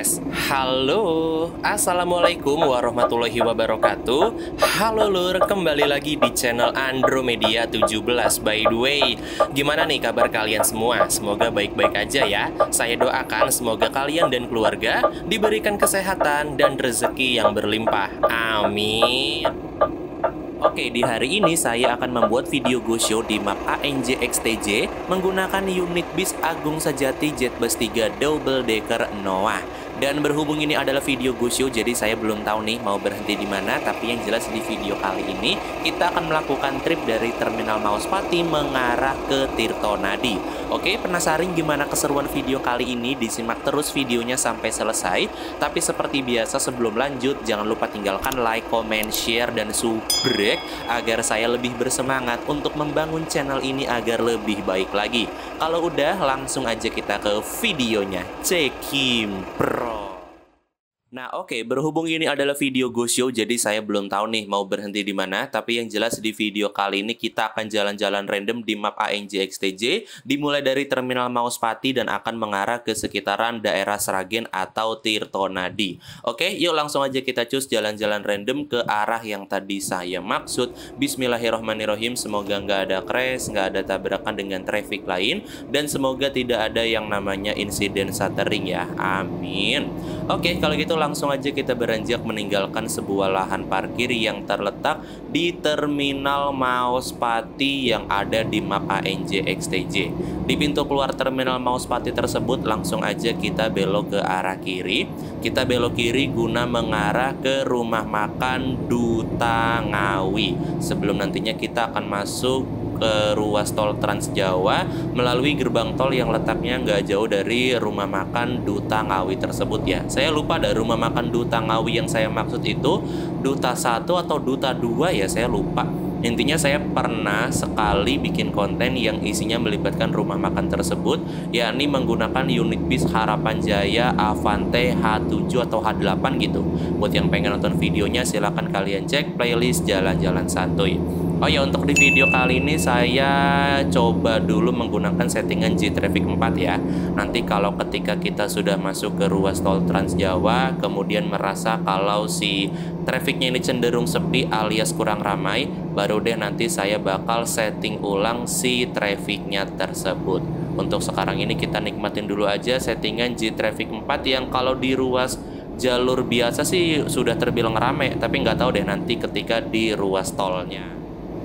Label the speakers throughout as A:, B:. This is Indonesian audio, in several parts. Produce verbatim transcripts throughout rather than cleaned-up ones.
A: Tes, halo, assalamualaikum warahmatullahi wabarakatuh. Halo lur, kembali lagi di channel Andromedia tujuh belas. By the way, gimana nih kabar kalian semua? Semoga baik-baik aja ya. Saya doakan semoga kalian dan keluarga diberikan kesehatan dan rezeki yang berlimpah. Amin. Oke, di hari ini saya akan membuat video go show di map A N J X T J menggunakan unit bis Agung Sejati Jetbus tiga Double Decker Noah. Dan berhubung ini adalah video go show, jadi saya belum tahu nih mau berhenti di mana. Tapi yang jelas di video kali ini kita akan melakukan trip dari Terminal Mauspati mengarah ke Tirtonadi. Oke, penasaran gimana keseruan video kali ini? Disimak terus videonya sampai selesai. Tapi seperti biasa sebelum lanjut, jangan lupa tinggalkan like, comment, share, dan subscribe agar saya lebih bersemangat untuk membangun channel ini agar lebih baik lagi. Kalau udah, langsung aja kita ke videonya. Cekim Pro. Nah, oke, berhubung ini adalah video go show, jadi saya belum tahu nih mau berhenti di mana. Tapi yang jelas di video kali ini kita akan jalan-jalan random di map A N J X T J, dimulai dari Terminal Mauspati dan akan mengarah ke sekitaran daerah Sragen atau Tirtonadi. Oke, yuk langsung aja kita cus jalan-jalan random ke arah yang tadi saya maksud. Bismillahirrohmanirrohim, semoga nggak ada crash, nggak ada tabrakan dengan traffic lain, dan semoga tidak ada yang namanya insiden stuttering ya. Amin. Oke, kalau gitu langsung aja kita beranjak meninggalkan sebuah lahan parkir yang terletak di Terminal Mauspati yang ada di map A N J X T J. Di pintu keluar Terminal Mauspati tersebut langsung aja kita belok ke arah kiri. Kita belok kiri guna mengarah ke rumah makan Duta Ngawi. Sebelum nantinya kita akan masuk ke ruas tol Trans Jawa melalui gerbang tol yang letaknya nggak jauh dari rumah makan Duta Ngawi tersebut ya. Saya lupa ada rumah makan Duta Ngawi yang saya maksud itu Duta satu atau Duta dua ya, saya lupa. Intinya saya pernah sekali bikin konten yang isinya melibatkan rumah makan tersebut, yakni menggunakan unit bis Harapan Jaya Avante H tujuh atau H delapan gitu. Buat yang pengen nonton videonya silahkan kalian cek playlist Jalan-Jalan Santuy. Oh ya, untuk di video kali ini saya coba dulu menggunakan settingan J Traffic empat ya. Nanti kalau ketika kita sudah masuk ke ruas tol Trans Jawa, kemudian merasa kalau si trafficnya ini cenderung sepi alias kurang ramai, baru deh nanti saya bakal setting ulang si trafficnya tersebut. Untuk sekarang ini kita nikmatin dulu aja settingan J Traffic empat yang kalau di ruas jalur biasa sih sudah terbilang rame, tapi nggak tahu deh nanti ketika di ruas tolnya.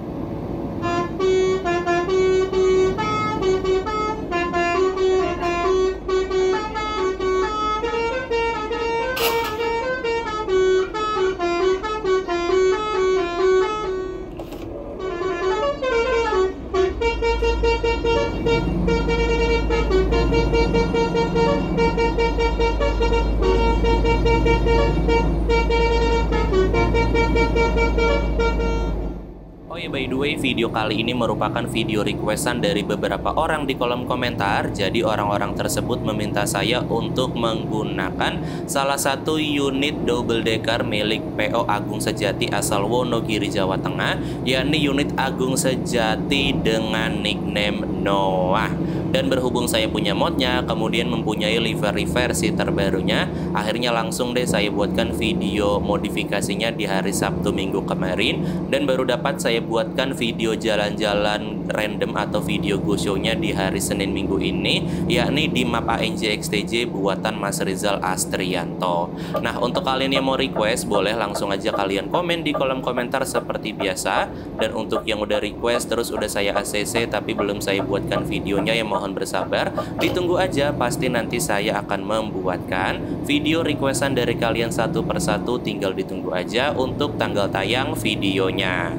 A: Oh ya, by the way, video kali ini merupakan video requestan dari beberapa orang di kolom komentar. Jadi orang-orang tersebut meminta saya untuk menggunakan salah satu unit double decker milik P O Agung Sejati asal Wonogiri, Jawa Tengah, yakni unit Agung Sejati dengan nickname Noah. Dan berhubung saya punya modnya, kemudian mempunyai livery versi terbarunya, akhirnya langsung deh saya buatkan video modifikasinya di hari Sabtu Minggu kemarin. Dan baru dapat saya buatkan video jalan-jalan random atau video go show-nya di hari Senin Minggu ini, yakni di map A N J X T J buatan Mas Rizal Astrianto. Nah, untuk kalian yang mau request, boleh langsung aja kalian komen di kolom komentar seperti biasa. Dan untuk yang udah request terus udah saya A C C tapi belum saya buatkan videonya, ya mohon bersabar, ditunggu aja, pasti nanti saya akan membuatkan video requestan dari kalian satu persatu, tinggal ditunggu aja untuk tanggal tayang videonya.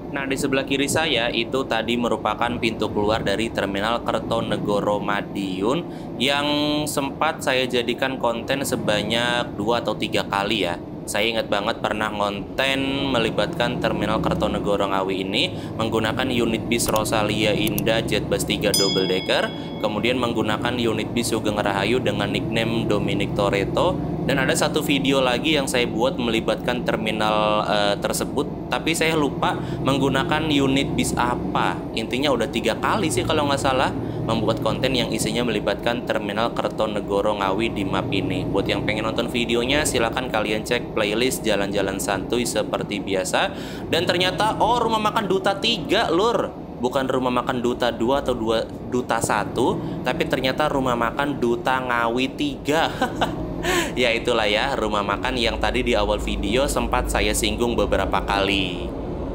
A: Nah, di sebelah kiri saya itu tadi merupakan pintu keluar dari Terminal Kertonegoro Madiun yang sempat saya jadikan konten sebanyak dua atau tiga kali ya. Saya ingat banget pernah ngonten melibatkan Terminal Kertonegoro Ngawi ini menggunakan unit bis Rosalia Indah Jetbus tiga Double Decker, kemudian menggunakan unit bis Sugeng Rahayu dengan nickname Dominic Toretto, dan ada satu video lagi yang saya buat melibatkan terminal uh, tersebut, tapi saya lupa menggunakan unit bis apa. Intinya udah tiga kali sih kalau nggak salah membuat konten yang isinya melibatkan Terminal Kertonegoro Ngawi di map ini. Buat yang pengen nonton videonya, silahkan kalian cek playlist Jalan-Jalan Santuy seperti biasa. Dan ternyata, oh, rumah makan Duta tiga lur, bukan rumah makan Duta dua atau dua, Duta satu, tapi ternyata rumah makan Duta Ngawi tiga. Ya itulah ya, rumah makan yang tadi di awal video sempat saya singgung beberapa kali.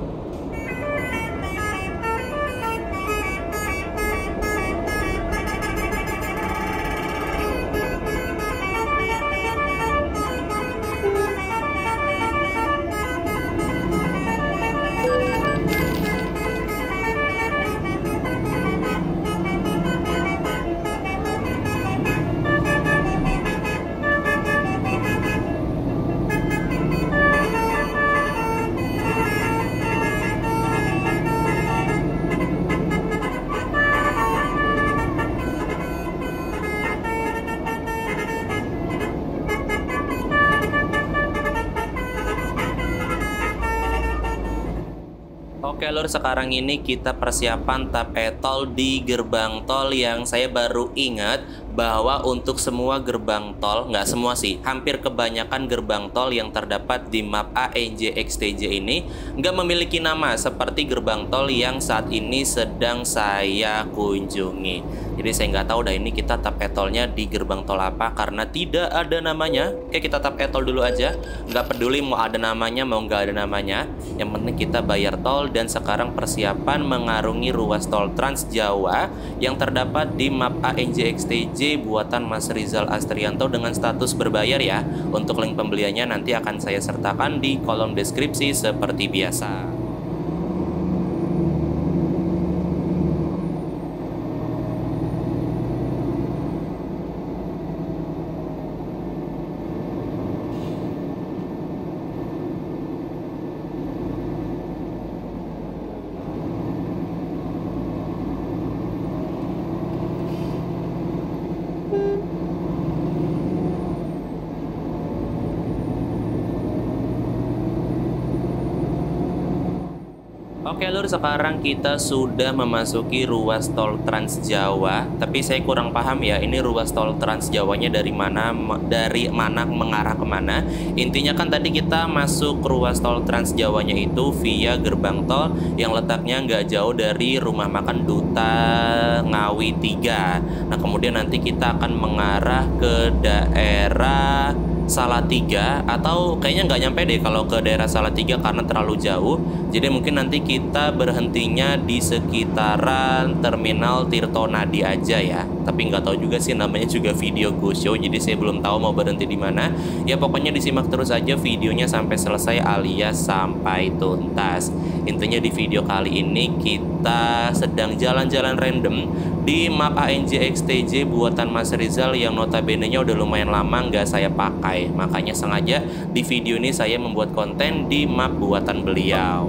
A: Oke lur, sekarang ini kita persiapan tap e-tol di gerbang tol yang saya baru ingat bahwa untuk semua gerbang tol, nggak semua sih, hampir kebanyakan gerbang tol yang terdapat di map A N J X T J ini nggak memiliki nama seperti gerbang tol yang saat ini sedang saya kunjungi. Jadi saya nggak tahu dah ini kita tap e-tolnya di gerbang tol apa karena tidak ada namanya. Oke, kita tap e-tol dulu aja, nggak peduli mau ada namanya mau nggak ada namanya, yang penting kita bayar tol. Dan sekarang persiapan mengarungi ruas tol Trans Jawa yang terdapat di map A N J X T J buatan Mas Rizal Astrianto dengan status berbayar ya. Untuk link pembeliannya nanti akan saya sertakan di kolom deskripsi seperti biasa. Oke lur, sekarang kita sudah memasuki ruas tol Trans Jawa. Tapi saya kurang paham ya, ini ruas tol Trans Jawanya dari mana, dari mana mengarah kemana. Intinya kan tadi kita masuk ruas tol Trans Jawanya itu via gerbang tol yang letaknya nggak jauh dari rumah makan Duta Ngawi tiga. Nah kemudian nanti kita akan mengarah ke daerah Salatiga, atau kayaknya nggak nyampe deh kalau ke daerah Salatiga karena terlalu jauh. Jadi mungkin nanti kita berhentinya di sekitaran Terminal Tirtonadi aja ya. Tapi nggak tahu juga sih, namanya juga video go show, jadi saya belum tahu mau berhenti di mana. Ya pokoknya disimak terus aja videonya sampai selesai alias sampai tuntas. Intinya di video kali ini kita sedang jalan-jalan random di map A N J X T J buatan Mas Rizal yang notabene-nya udah lumayan lama nggak saya pakai. Makanya sengaja di video ini saya membuat konten di map buatan beliau.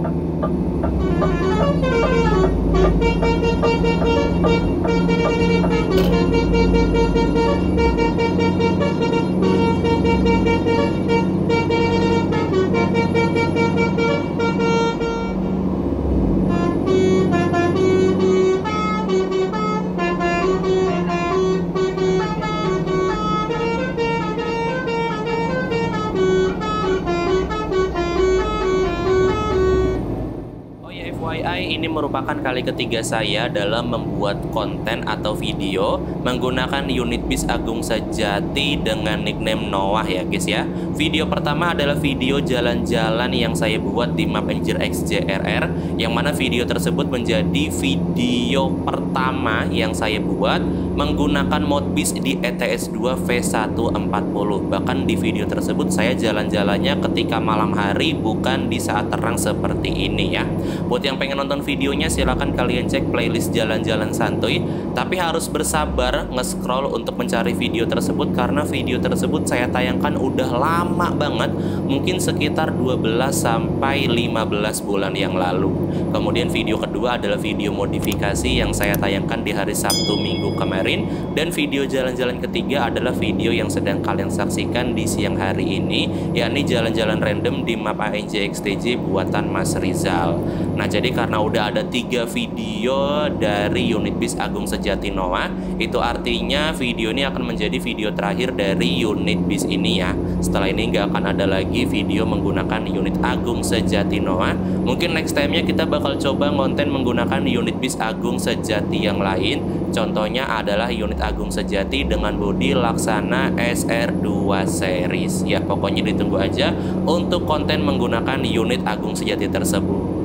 A: Y I, ini merupakan kali ketiga saya dalam membuat konten atau video menggunakan unit bis Agung Sejati dengan nickname Noah ya guys ya. Video pertama adalah video jalan-jalan yang saya buat di map Anjir X J R R, yang mana video tersebut menjadi video pertama yang saya buat menggunakan mod bis di E T S dua V seratus empat puluh. Bahkan di video tersebut saya jalan-jalannya ketika malam hari, bukan di saat terang seperti ini ya. Buat yang pengen nonton videonya silahkan kalian cek playlist jalan-jalan santuy, tapi harus bersabar nge-scroll untuk mencari video tersebut karena video tersebut saya tayangkan udah lama banget, mungkin sekitar dua belas sampai lima belas bulan yang lalu. Kemudian video kedua adalah video modifikasi yang saya tayangkan di hari Sabtu minggu kemarin, dan video jalan-jalan ketiga adalah video yang sedang kalian saksikan di siang hari ini, yakni jalan-jalan random di map A N J X T J buatan Mas Rizal. Nah, jadi karena udah ada tiga video dari unit bis Agung Sejati Noah, itu artinya video ini akan menjadi video terakhir dari unit bis ini ya. Setelah ini nggak akan ada lagi video menggunakan unit Agung Sejati Noah. Mungkin next time-nya kita bakal coba konten menggunakan unit bis Agung Sejati yang lain. Contohnya adalah unit Agung Sejati dengan bodi Laksana S R dua series. Ya, pokoknya ditunggu aja untuk konten menggunakan unit Agung Sejati tersebut.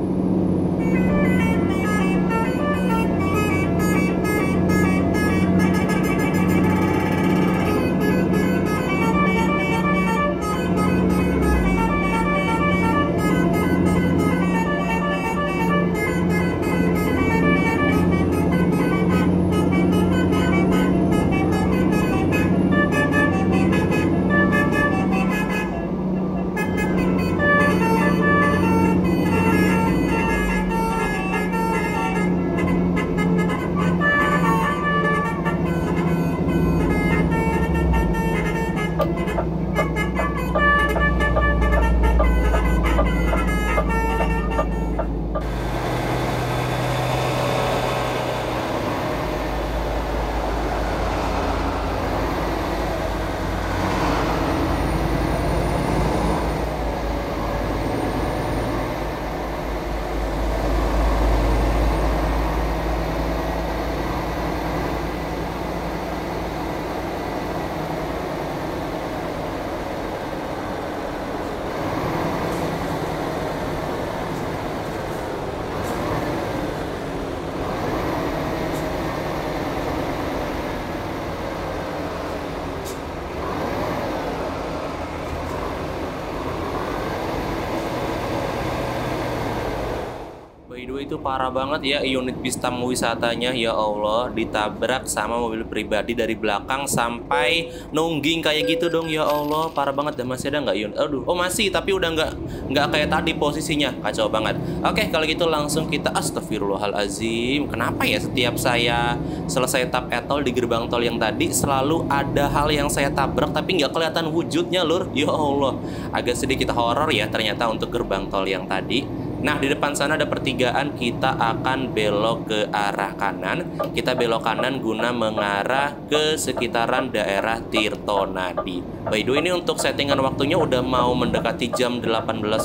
A: By the way, itu parah banget ya unit bis tamu wisatanya, ya Allah, ditabrak sama mobil pribadi dari belakang sampai nungging kayak gitu dong, ya Allah, parah banget. Dan masih ada nggak unit? Aduh, oh masih, tapi udah nggak nggak kayak tadi posisinya, kacau banget. Oke, kalau gitu langsung kita astagfirullahalazim. Kenapa ya setiap saya selesai tap etol di gerbang tol yang tadi selalu ada hal yang saya tabrak tapi nggak kelihatan wujudnya lur, ya Allah. Agak sedikit horor ya ternyata untuk gerbang tol yang tadi. Nah, di depan sana ada pertigaan, kita akan belok ke arah kanan. Kita belok kanan guna mengarah ke sekitaran daerah Tirtonadi. By the way, ini untuk settingan waktunya udah mau mendekati jam delapan belas.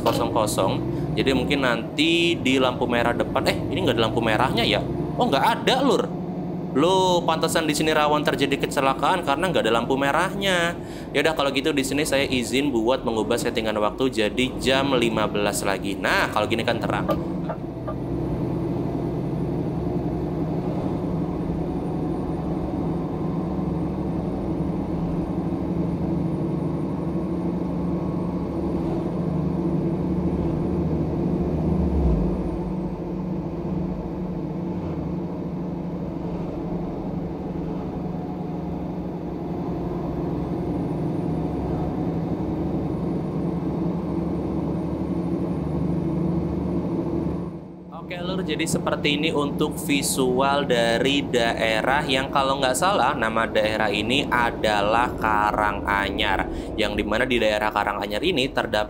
A: Jadi mungkin nanti di lampu merah depan, eh ini nggak ada lampu merahnya ya? Oh, nggak ada lur. Loh, pantasan di sini rawan terjadi kecelakaan karena nggak ada lampu merahnya. Ya udah kalau gitu di sini saya izin buat mengubah settingan waktu jadi jam lima belas lagi. Nah, kalau gini kan terang. Oke lur, jadi seperti ini untuk visual dari daerah yang kalau nggak salah nama daerah ini adalah Karanganyar, yang dimana di daerah Karanganyar ini terdapat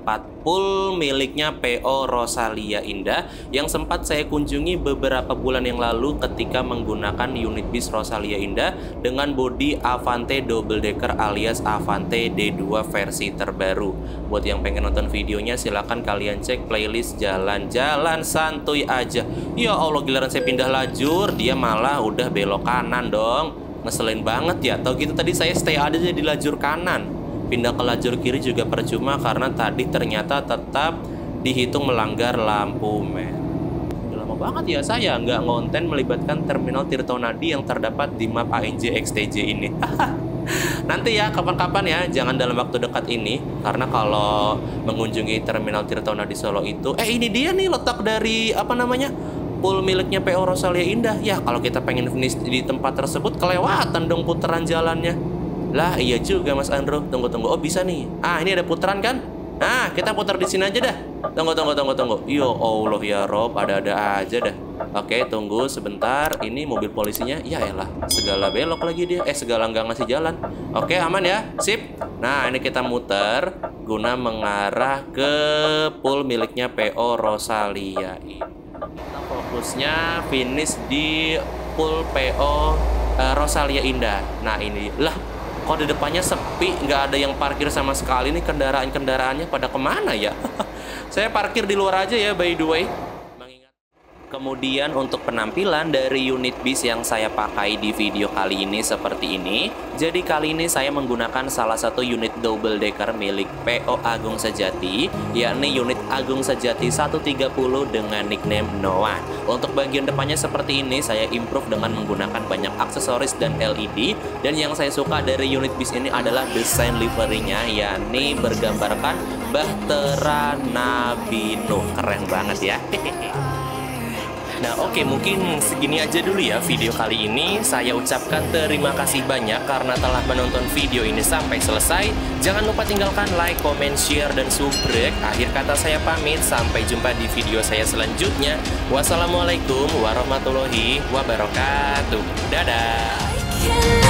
A: pool miliknya P O Rosalia Indah yang sempat saya kunjungi beberapa bulan yang lalu ketika menggunakan unit bis Rosalia Indah dengan bodi Avante Double Decker alias Avante D dua versi terbaru. Buat yang pengen nonton videonya silahkan kalian cek playlist Jalan-Jalan Santuy Aja. Ya Allah, giliran saya pindah lajur dia malah udah belok kanan dong. Ngeselin banget ya. Tau gitu tadi saya stay aja di lajur kanan. Pindah ke lajur kiri juga percuma karena tadi ternyata tetap dihitung melanggar lampu merah. Udah lama banget ya saya nggak ngonten melibatkan terminal Tirtonadi yang terdapat di map A N J X T J ini. Nanti ya kapan-kapan ya, jangan dalam waktu dekat ini, karena kalau mengunjungi terminal Tirtonadi Solo itu, eh ini dia nih letak dari apa namanya pool miliknya P O Rosalia Indah. Ya kalau kita pengen finish di tempat tersebut kelewatan dong putaran jalannya. Lah iya juga Mas Andro, tunggu-tunggu, oh bisa nih. Ah ini ada putaran kan? Nah kita putar di sini aja dah. Tunggu tunggu tunggu tunggu. Yo Allah ya Rob, ada-ada aja dah. Oke tunggu sebentar, ini mobil polisinya. Ya elah, segala belok lagi dia. Eh segala nggak ngasih jalan. Oke aman ya, sip. Nah ini kita muter guna mengarah ke pool miliknya P O Rosalia ini. Kita fokusnya finish di pool P O uh, Rosalia Indah. Nah ini lah. Kok di depannya sepi, nggak ada yang parkir sama sekali nih, kendaraan-kendaraannya pada kemana ya? Saya parkir di luar aja ya by the way. Kemudian untuk penampilan dari unit bis yang saya pakai di video kali ini seperti ini. Jadi kali ini saya menggunakan salah satu unit double decker milik P O Agung Sejati, yakni unit Agung Sejati seratus tiga puluh dengan nickname Noah. Untuk bagian depannya seperti ini saya improve dengan menggunakan banyak aksesoris dan L E D. Dan yang saya suka dari unit bis ini adalah desain liverinya, yakni bergambarkan Bahtera Nabi Nuh. Keren banget ya. Nah oke, mungkin segini aja dulu ya video kali ini. Saya ucapkan terima kasih banyak karena telah menonton video ini sampai selesai. Jangan lupa tinggalkan like, comment, share, dan subscribe. Akhir kata saya pamit, sampai jumpa di video saya selanjutnya. Wassalamualaikum warahmatullahi wabarakatuh. Dadah.